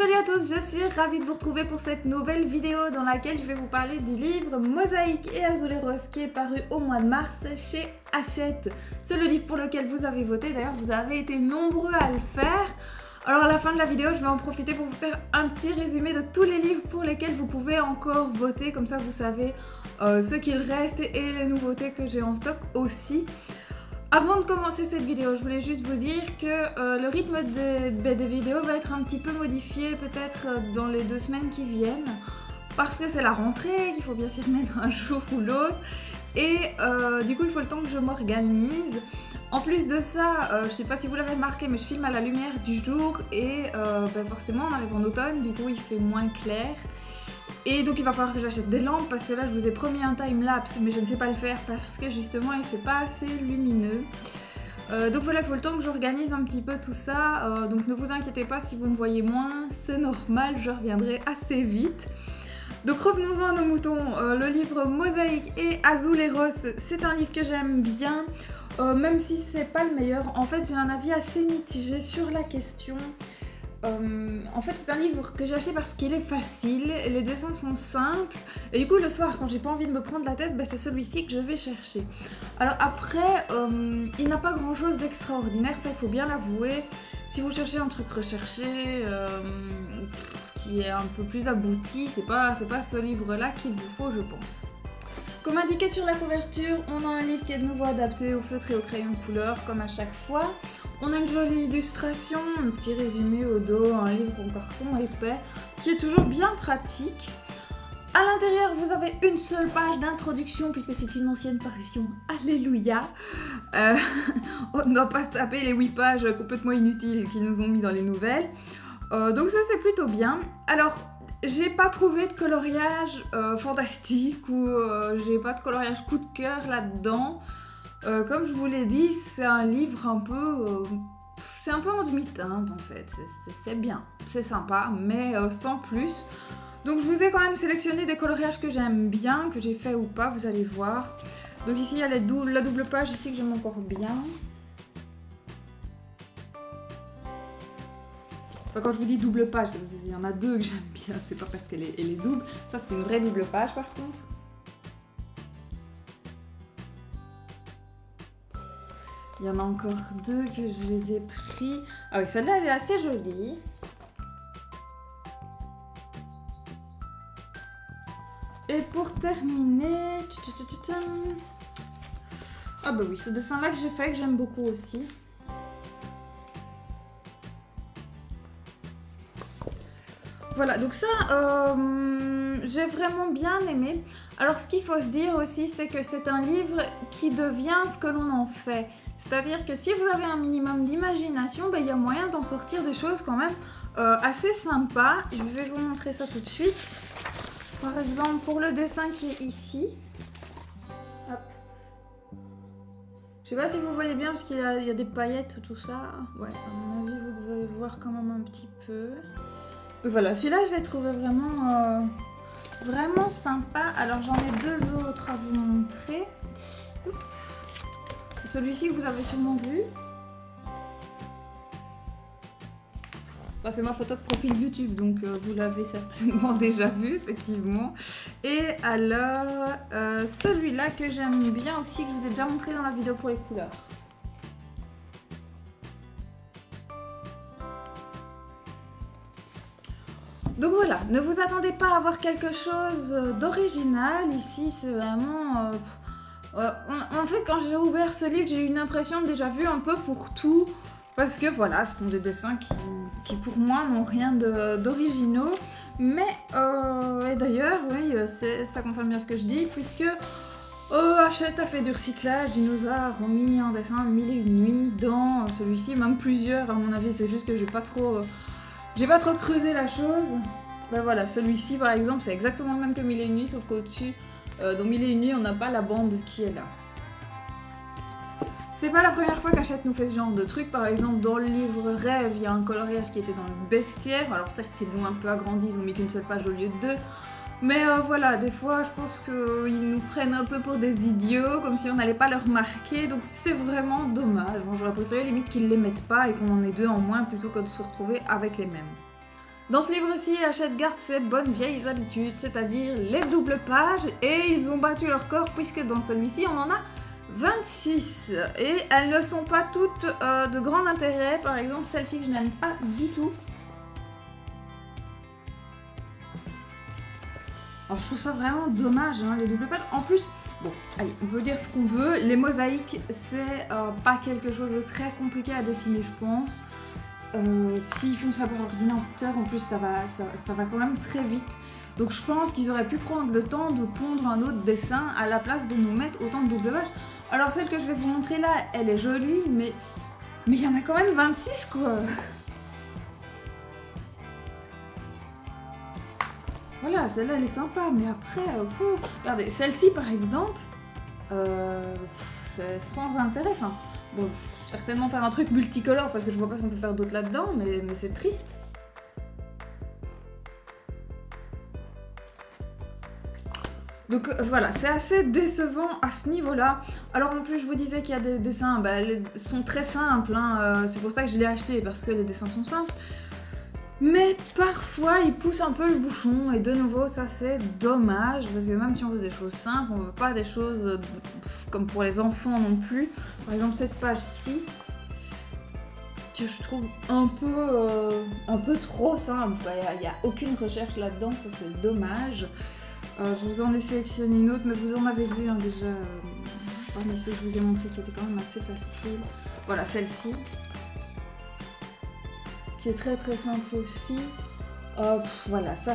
Salut à tous, je suis ravie de vous retrouver pour cette nouvelle vidéo dans laquelle je vais vous parler du livre Mosaïque et Azuleros qui est paru au mois de mars chez Hachette. C'est le livre pour lequel vous avez voté, d'ailleurs vous avez été nombreux à le faire. Alors à la fin de la vidéo, je vais en profiter pour vous faire un petit résumé de tous les livres pour lesquels vous pouvez encore voter, comme ça vous savez ce qu'il reste et les nouveautés que j'ai en stock aussi. Avant de commencer cette vidéo, je voulais juste vous dire que le rythme des vidéos va être un petit peu modifié peut-être dans les 2 semaines qui viennent parce que c'est la rentrée, qu'il faut bien s'y remettre un jour ou l'autre et du coup il faut le temps que je m'organise. En plus de ça, je sais pas si vous l'avez remarqué mais je filme à la lumière du jour et forcément on arrive en automne, du coup il fait moins clair. Et donc il va falloir que j'achète des lampes parce que là je vous ai promis un time-lapse mais je ne sais pas le faire parce que justement il fait pas assez lumineux. Donc voilà, il faut le temps que j'organise un petit peu tout ça, donc ne vous inquiétez pas si vous me voyez moins, c'est normal, je reviendrai assez vite. Donc revenons-en à nos moutons, le livre Mosaïque et Azuleros, c'est un livre que j'aime bien, même si c'est pas le meilleur. En fait j'ai un avis assez mitigé sur la question. En fait c'est un livre que j'ai acheté parce qu'il est facile, les dessins sont simples et du coup le soir quand j'ai pas envie de me prendre la tête, c'est celui-ci que je vais chercher. Alors après il n'a pas grand chose d'extraordinaire, ça il faut bien l'avouer. Si vous cherchez un truc recherché qui est un peu plus abouti, c'est pas ce livre là qu'il vous faut je pense. Comme indiqué sur la couverture, on a un livre qui est de nouveau adapté au feutre et au crayon couleur comme à chaque fois. On a une jolie illustration, un petit résumé au dos, un livre en carton épais qui est toujours bien pratique. À l'intérieur, vous avez une seule page d'introduction puisque c'est une ancienne parution. Alléluia. On ne doit pas se taper les 8 pages complètement inutiles qu'ils nous ont mis dans les nouvelles. Donc ça c'est plutôt bien. Alors, j'ai pas trouvé de coloriage fantastique ou j'ai pas de coloriage coup de cœur là-dedans. Comme je vous l'ai dit, c'est un livre un peu... c'est un peu en demi-teinte en fait, c'est bien, c'est sympa, mais sans plus. Donc je vous ai quand même sélectionné des coloriages que j'aime bien, que j'ai fait ou pas, vous allez voir. Donc ici il y a la double page ici que j'aime encore bien. Enfin, quand je vous dis double page, il y en a 2 que j'aime bien, c'est pas parce qu'elle est double. Ça c'est une vraie double page par contre. Il y en a encore 2 que je les ai pris. Ah oui, celle-là, elle est assez jolie. Et pour terminer... Ah bah oui, ce dessin-là que j'ai fait, que j'aime beaucoup aussi. Voilà, donc ça, j'ai vraiment bien aimé. Alors ce qu'il faut se dire aussi, c'est que c'est un livre qui devient ce que l'on en fait. C'est-à-dire que si vous avez un minimum d'imagination, il y a moyen d'en sortir des choses quand même assez sympas. Je vais vous montrer ça tout de suite. Par exemple, pour le dessin qui est ici. Hop. Je sais pas si vous voyez bien parce qu'il y a des paillettes, tout ça. Ouais, à mon avis, vous devez voir quand même un petit peu. Donc voilà, celui-là, je l'ai trouvé vraiment, vraiment sympa. Alors j'en ai 2 autres à vous montrer. Celui-ci que vous avez sûrement vu. C'est ma photo de profil YouTube, donc vous l'avez certainement déjà vu, effectivement. Et alors, celui-là que j'aime bien aussi, que je vous ai déjà montré dans la vidéo pour les couleurs. Donc voilà, ne vous attendez pas à avoir quelque chose d'original. Ici, c'est vraiment... en fait, quand j'ai ouvert ce livre, j'ai eu une impression de déjà vu un peu pour tout. Parce que voilà, ce sont des dessins qui pour moi, n'ont rien d'originaux. Mais, et d'ailleurs, oui, ça confirme bien ce que je dis, puisque Hachette a fait du recyclage. Il nous a remis un dessin 1001 nuits dans celui-ci, même plusieurs à mon avis. C'est juste que j'ai pas trop creusé la chose. Voilà, celui-ci par exemple, c'est exactement le même que 1001 nuits, sauf qu'au-dessus, dans 1001 nuits, on n'a pas la bande qui est là. C'est pas la première fois qu'Hachette nous fait ce genre de truc. Par exemple, dans le livre Rêve, il y a un coloriage qui était dans le bestiaire. Alors certes, ils l'ont un peu agrandi, ils ont mis qu'une seule page au lieu de 2. Mais voilà, des fois, je pense qu'ils nous prennent un peu pour des idiots, comme si on n'allait pas le remarquer. Donc c'est vraiment dommage. Bon, j'aurais préféré limite qu'ils les mettent pas et qu'on en ait 2 en moins plutôt que de se retrouver avec les mêmes. Dans ce livre-ci, Hachette garde ses bonnes vieilles habitudes, c'est-à-dire les doubles pages, et ils ont battu leur corps puisque dans celui-ci, on en a 26. Et elles ne sont pas toutes de grand intérêt. Par exemple, celle-ci que je n'aime pas du tout. Alors, je trouve ça vraiment dommage, hein, les doubles pages. En plus, bon, allez, on peut dire ce qu'on veut. Les mosaïques, c'est pas quelque chose de très compliqué à dessiner, je pense. S'ils font ça par ordinateur, en plus, ça va quand même très vite. Donc je pense qu'ils auraient pu prendre le temps de pondre un autre dessin à la place de nous mettre autant de double pages. Alors celle que je vais vous montrer là, elle est jolie, mais il y en a quand même 26 quoi. Voilà, celle-là elle est sympa, mais après, regardez, celle-ci par exemple, c'est sans intérêt. Enfin, bon, je vais certainement faire un truc multicolore parce que je vois pas ce qu'on peut faire d'autre là-dedans, mais c'est triste. Donc voilà, c'est assez décevant à ce niveau-là. Alors en plus, je vous disais qu'il y a des dessins, ils sont très simples, hein, c'est pour ça que je l'ai acheté, parce que les dessins sont simples. Mais parfois, ils poussent un peu le bouchon, et de nouveau, ça c'est dommage, parce que même si on veut des choses simples, on veut pas des choses comme pour les enfants non plus. Par exemple, cette page-ci, que je trouve un peu trop simple. Il n'y a aucune recherche là-dedans, ça c'est dommage. Je vous en ai sélectionné une autre, mais vous en avez vu hein, déjà parmi ceux que je vous ai montré qui était quand même assez facile. Voilà, celle-ci, qui est très très simple aussi. Voilà, ça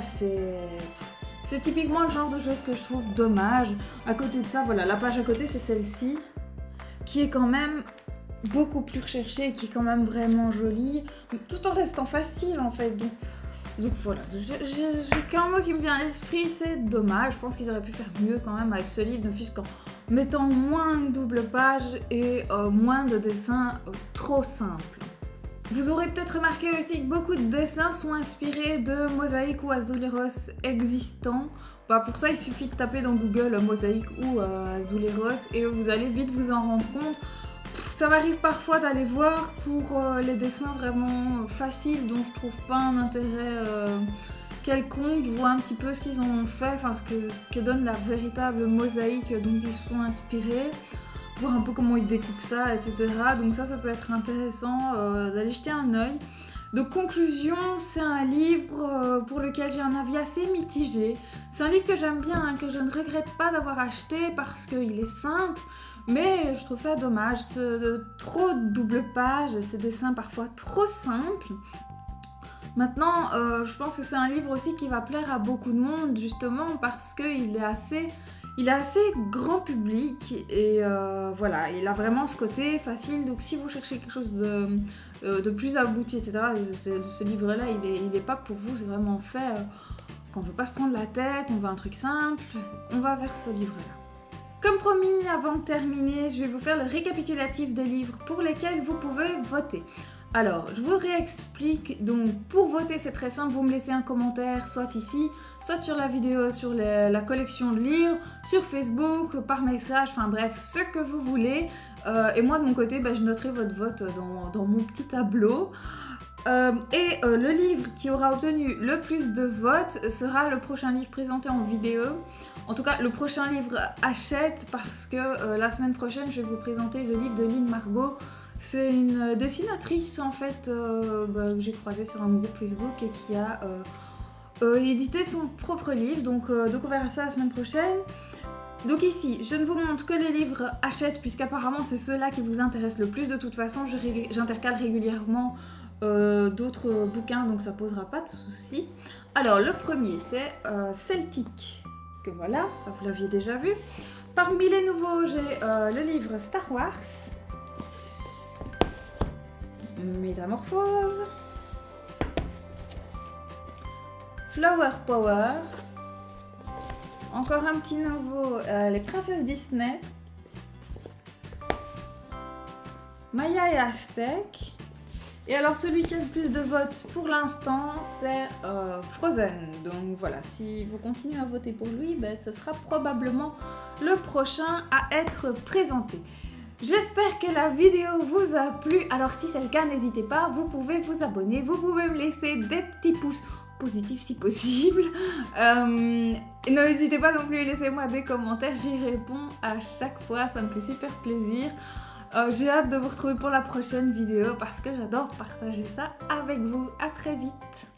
c'est typiquement le genre de choses que je trouve dommage. À côté de ça, voilà, la page à côté c'est celle-ci, qui est quand même beaucoup plus recherchée, qui est quand même vraiment jolie, tout en restant facile en fait. Donc voilà, j'ai qu'un mot qui me vient à l'esprit, c'est dommage. Je pense qu'ils auraient pu faire mieux quand même avec ce livre, ne fût-ce qu'en mettant moins de double pages et moins de dessins trop simples. Vous aurez peut-être remarqué aussi que beaucoup de dessins sont inspirés de mosaïques ou azuleros existants. Pour ça, il suffit de taper dans Google mosaïque ou azuleros et vous allez vite vous en rendre compte. Ça m'arrive parfois d'aller voir pour les dessins vraiment faciles dont je trouve pas un intérêt quelconque. Je vois un petit peu ce qu'ils en ont fait, enfin ce que donne la véritable mosaïque dont ils se sont inspirés, voir un peu comment ils découpent ça, etc. Donc ça peut être intéressant d'aller jeter un œil. Donc conclusion, c'est un livre pour lequel j'ai un avis assez mitigé. C'est un livre que j'aime bien, hein, que je ne regrette pas d'avoir acheté parce qu'il est simple. Mais je trouve ça dommage, trop de double pages, ces dessins parfois trop simples. Maintenant, je pense que c'est un livre aussi qui va plaire à beaucoup de monde, justement parce qu'il est assez grand public et voilà, il a vraiment ce côté facile. Donc si vous cherchez quelque chose de plus abouti, etc., ce livre-là, il est pas pour vous, c'est vraiment fait quand on veut pas se prendre la tête, on veut un truc simple, on va vers ce livre-là. Comme promis, avant de terminer, je vais vous faire le récapitulatif des livres pour lesquels vous pouvez voter. Alors, je vous réexplique. Donc, pour voter, c'est très simple. Vous me laissez un commentaire, soit ici, soit sur la vidéo, sur la collection de livres, sur Facebook, par message, enfin bref, ce que vous voulez. Et moi, de mon côté, je noterai votre vote dans mon petit tableau. Le livre qui aura obtenu le plus de votes sera le prochain livre présenté en vidéo. En tout cas, le prochain livre Hachette, parce que la semaine prochaine, je vais vous présenter le livre de Lynn Margot. C'est une dessinatrice en fait que j'ai croisée sur un groupe Facebook et qui a édité son propre livre. Donc on verra ça la semaine prochaine. Donc ici, je ne vous montre que les livres Hachette, puisqu'apparemment c'est ceux-là qui vous intéressent le plus. De toute façon, j'intercale régulièrement d'autres bouquins, donc ça posera pas de soucis. Alors le premier c'est Celtic, que voilà, ça vous l'aviez déjà vu. Parmi les nouveaux, j'ai le livre Star Wars, Métamorphose, Flower Power, encore un petit nouveau, les princesses Disney, Maya et Aztec. Et alors celui qui a le plus de votes pour l'instant, c'est Frozen. Donc voilà, si vous continuez à voter pour lui, ce sera probablement le prochain à être présenté. J'espère que la vidéo vous a plu. Alors si c'est le cas, n'hésitez pas, vous pouvez vous abonner, vous pouvez me laisser des petits pouces positif si possible. N'hésitez pas non plus, laissez-moi des commentaires, j'y réponds à chaque fois, ça me fait super plaisir. J'ai hâte de vous retrouver pour la prochaine vidéo parce que j'adore partager ça avec vous. À très vite.